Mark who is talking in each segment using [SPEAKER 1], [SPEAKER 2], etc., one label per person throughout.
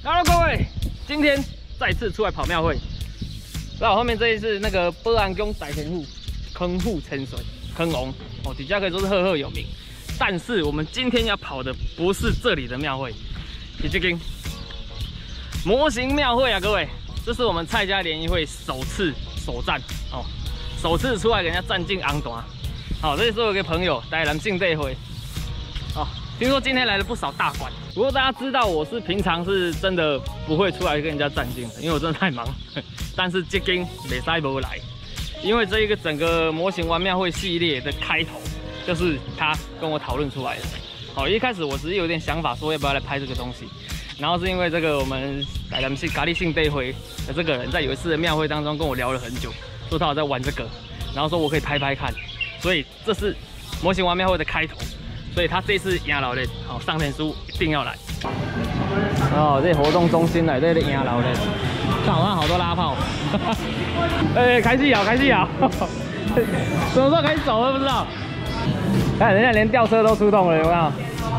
[SPEAKER 1] Hello， 各位，今天再次出来跑庙会。在我后面这一次那个保安宫大天户坑户千岁坑王哦，底下可以说是赫赫有名。但是我们今天要跑的不是这里的庙会，是这间模型庙会啊，各位，这是我们蔡家联谊会首站哦，首次出来给人家站进昂端。好，这里是我一个朋友带来进这会。哦，听说今天来了不少大馆。不过大家知道我是平常是真的不会出来跟人家站近的，因为我真的太忙。但是这间没塞不来，因为这一个整个模型玩庙会系列的开头，就是他跟我讨论出来的。好，一开始我只是有点想法，说要不要来拍这个东西。然后是因为这个我们台南市咖喱性地会的这个人，在有一次的庙会当中跟我聊了很久，说他有在玩这个，然后说我可以拍拍看，所以这是模型玩庙会的开头。所以他这次赢老嘞，好，上天书一定要来。哦，这活动中心来，这赢老嘞，看好像好多拉炮。开戏摇，开戏摇，什么时候开始走都不知道。看人家连吊车都出动了，有没有？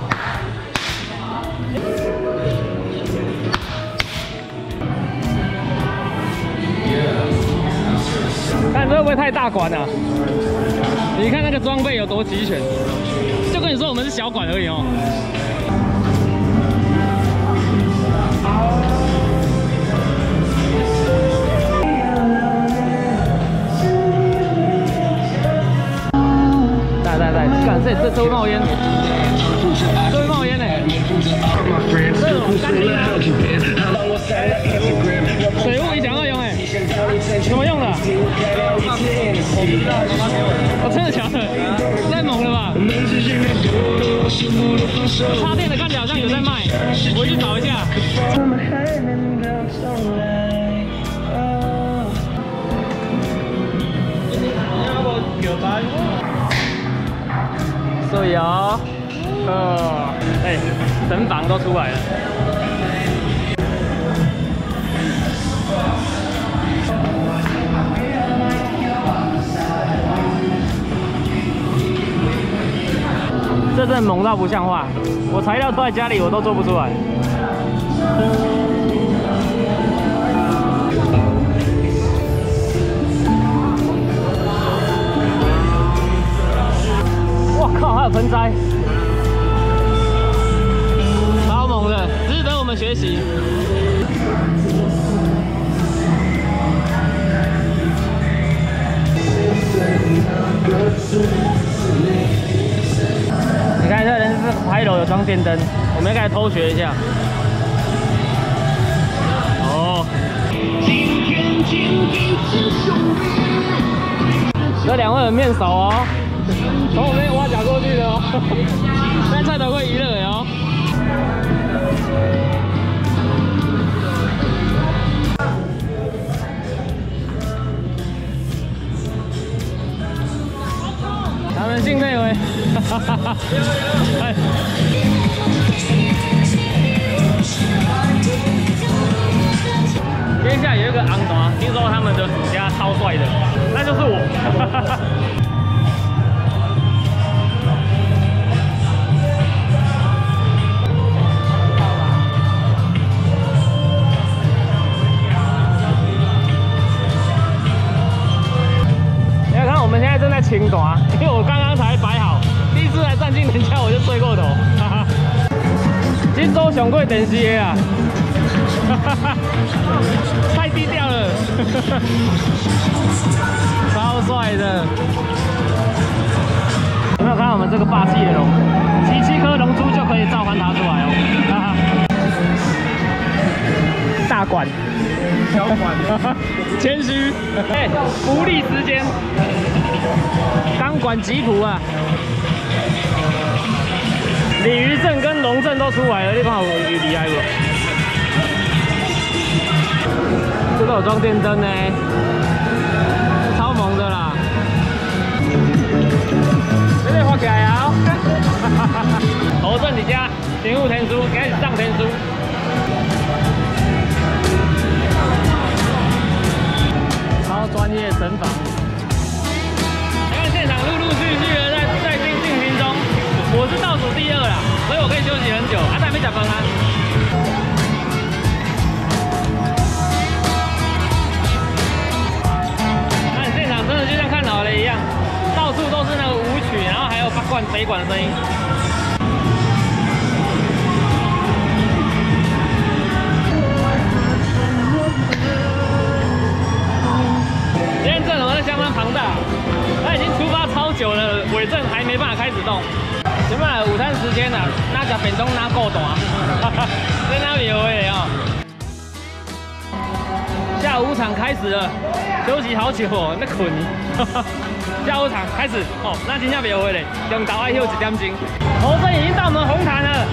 [SPEAKER 1] 看这会不会太大馆啊？你看那个装备有多齐全。就跟你说，我们是小馆而已哦。来，看这会冒烟，这会冒烟呢。这种干冰啊，水雾一讲二用哎，怎么用的？我真的假的？太猛了吧！插电的看起来好像有在卖，我去找一下。所以啊，神房都出来了。这真的猛到不像话，我材料都在家里，我都做不出来。哇靠，还有盆栽，超猛的，值得我们学习。你看，这人是牌楼有装电灯，我们应该偷学一下。哦，这两位很面熟哦，从我们挖角过去的哦，在菜头会娱乐哦。他们姓内为。接下来有一个昂达，听说他们的主家超帅的，那就是我。你看，我们现在正在清短，因为我刚刚才摆好。第一次来站进人家我就睡过头，哈哈！今周上过电视的啊，太低调了，超帅的。有没有看到我们这个霸气的龙？骑7颗龙珠就可以召唤它出来哦，哈哈！大馆，小馆，谦虚。福利时间，钢管吉普啊！鲤鱼阵跟龙阵都出来了，你看有厉害不？这个有装电灯呢，超猛的啦！这个发起来啊！头阵你家天户天书，开始上天书。超专业神房。你看现场陆陆续续的在进行中，我是倒数第2啦，所以我可以休息很久。啊，但还没吃饭啊。 灌水管的声音。今天阵容是相当庞大，他已经出发超久了，尾阵还没办法开始动。前面午餐时间啊，那家便当拿够大，在那里会哦。下午场开始了，休息好久哦，那困。下午场开始哦，那真正袂会嘞，中昼爱休1点钟。头阵已经到我们红毯了。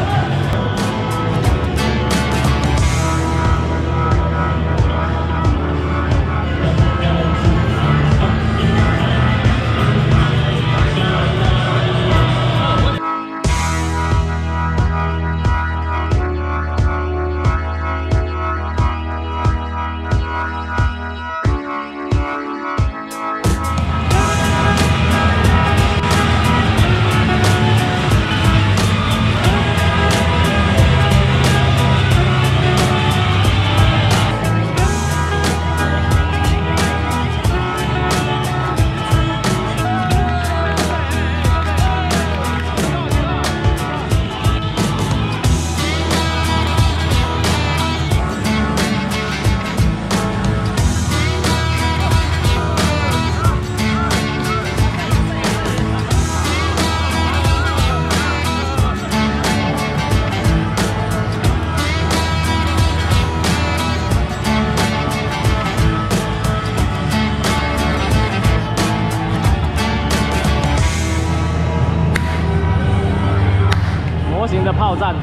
[SPEAKER 1] 模型的炮战。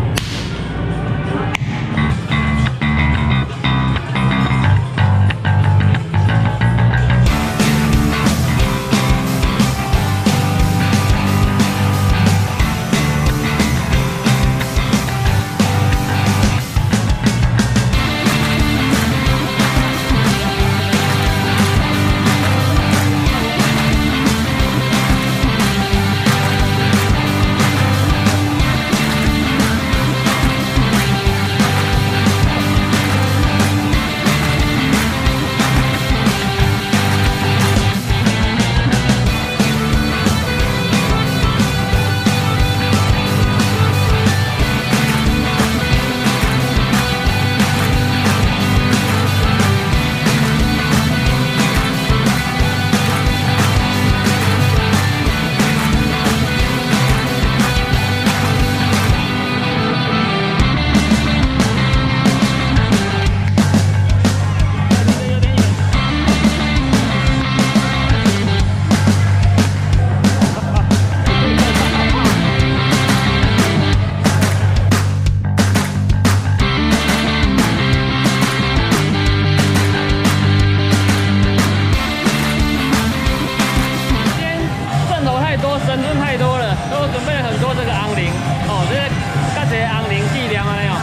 [SPEAKER 1] 神尊太多了，都准备了很多这个昂铃哦，这些干些昂铃计量啊那样。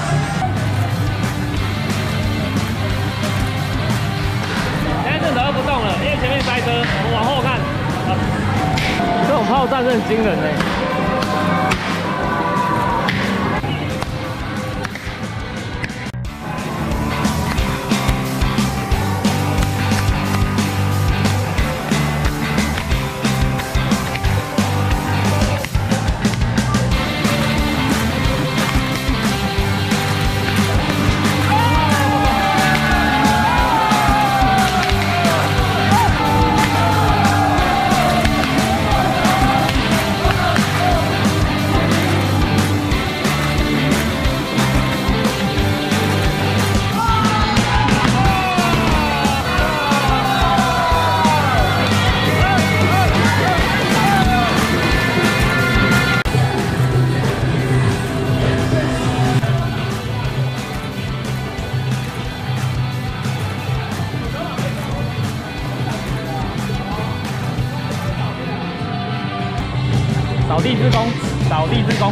[SPEAKER 1] 现在正头又不动了，因为前面塞车，我们往后看。这种炮战是很惊人的。 扫地之功，扫地之功。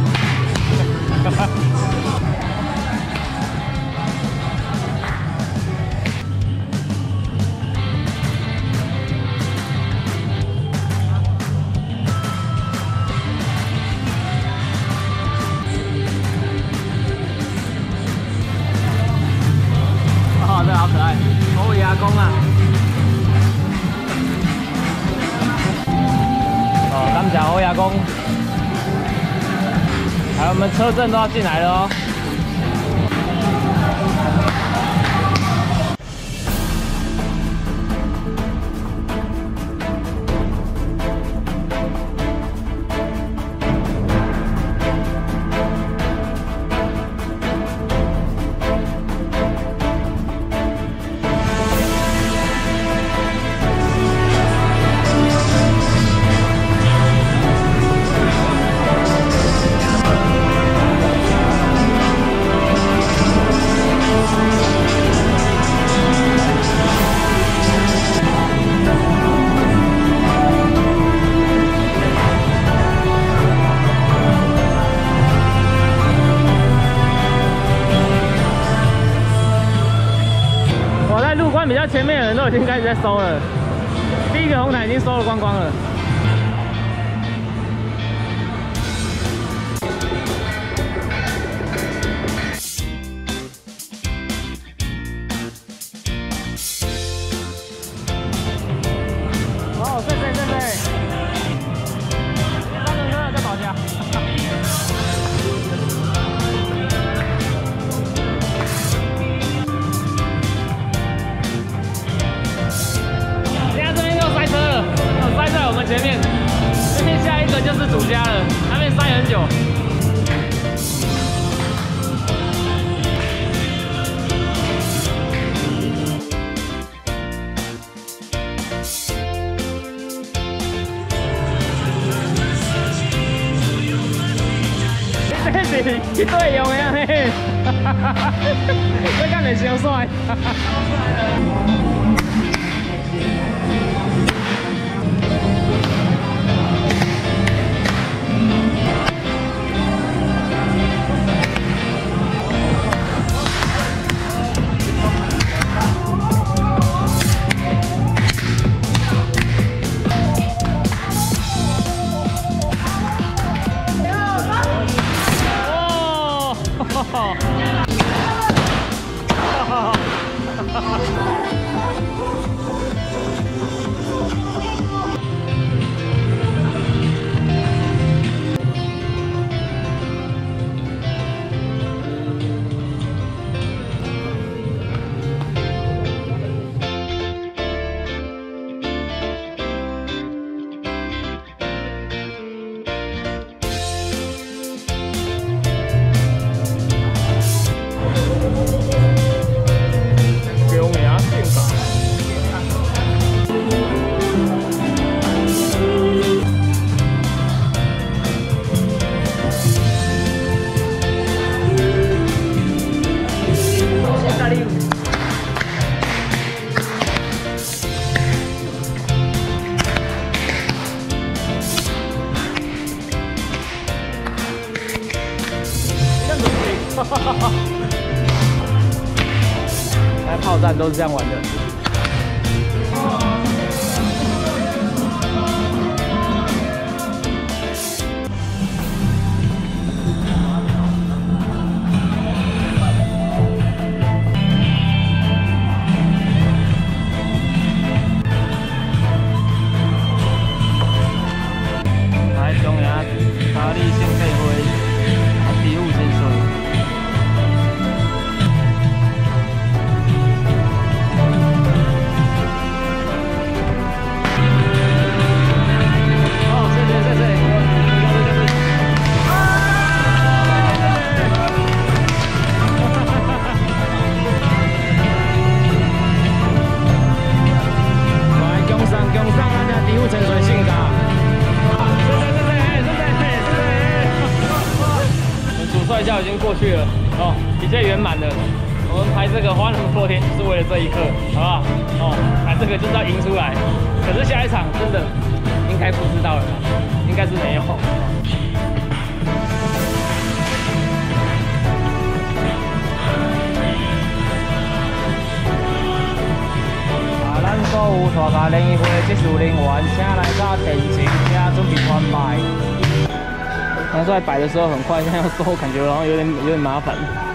[SPEAKER 1] 哦，这好可爱，欧牙公啊！哦，感谢我们车阵都要进来了哦。比较前面的人都已经开始在收了，第一个红毯已经收了光光了。哦，对，三轮车在跑家。塞在我们前面，这边下一个就是主家了，那边塞很久。这是一对用的啊嘿，这干得伤帅。来炮战都是这样玩的。来，中央大力新配会，第五先生。 帅校已经过去了哦，比较圆满的。我们排这个花那么多天，就是为了这一刻，好不好？哦，排这个就是要赢出来。可是下一场真的应该不知道了啦，应该是没有。咱所有大家联谊会技术人员，请来到电前，请准备团摆。但是在摆的时候很快，现在要收，感觉好像有点麻烦。